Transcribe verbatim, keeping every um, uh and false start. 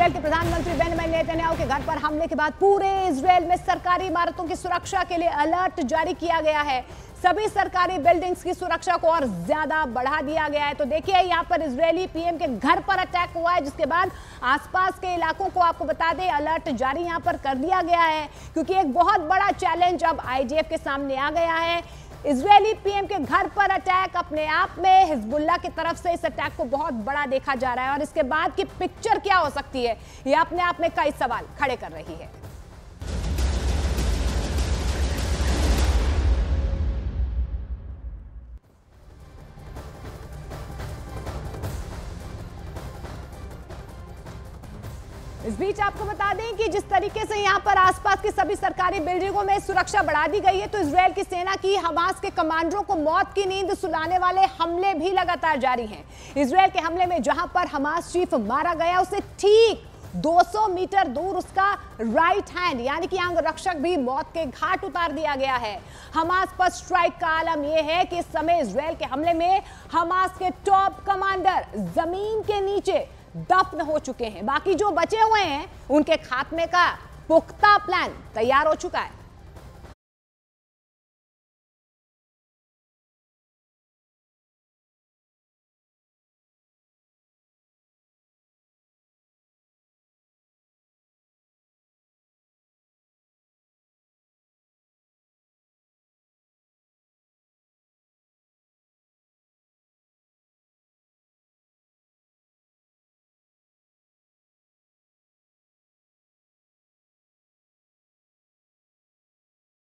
Israel के प्रधानमंत्री Benjamin Netanyahu के घर पर हमले के बाद पूरे इजरायल में सरकारी इमारतों की सुरक्षा के लिए अलर्ट जारी किया गया है। सभी सरकारी बिल्डिंग्स की सुरक्षा को और ज्यादा बढ़ा दिया गया है। तो देखिए यहाँ पर इजरायली पीएम के घर पर अटैक हुआ है, जिसके बाद आसपास के इलाकों को आपको बता दें अलर्ट जारी यहाँ पर कर दिया गया है, क्योंकि एक बहुत बड़ा चैलेंज अब आईडीएफ के सामने आ गया है। इजरायली पीएम के घर पर अटैक अपने आप में हिजबुल्लाह की तरफ से इस अटैक को बहुत बड़ा देखा जा रहा है, और इसके बाद की पिक्चर क्या हो सकती है यह अपने आप में कई सवाल खड़े कर रही है। इस बीच आपको बता दें कि जिस तरीके से यहां पर आसपास की सभी सरकारी बिल्डिंगों में सुरक्षा बढ़ा दी गई है, तो इजरायल की सेना की हमास के कमांडरों को मौत की नींद सुलाने वाले हमले भी लगातार जारी हैं। इजरायल के हमले में जहां पर हमास चीफ मारा गया, उससे ठीक दो सौ मीटर दूर उसका राइट हैंड यानी कि अंग रक्षक भी मौत के घाट उतार दिया गया है। हमास पर स्ट्राइक का आलम यह है कि इस समय इजरायल के हमले में हमास के टॉप कमांडर जमीन के नीचे दफन हो चुके हैं। बाकी जो बचे हुए हैं उनके खात्मे का पुख्ता प्लान तैयार हो चुका है।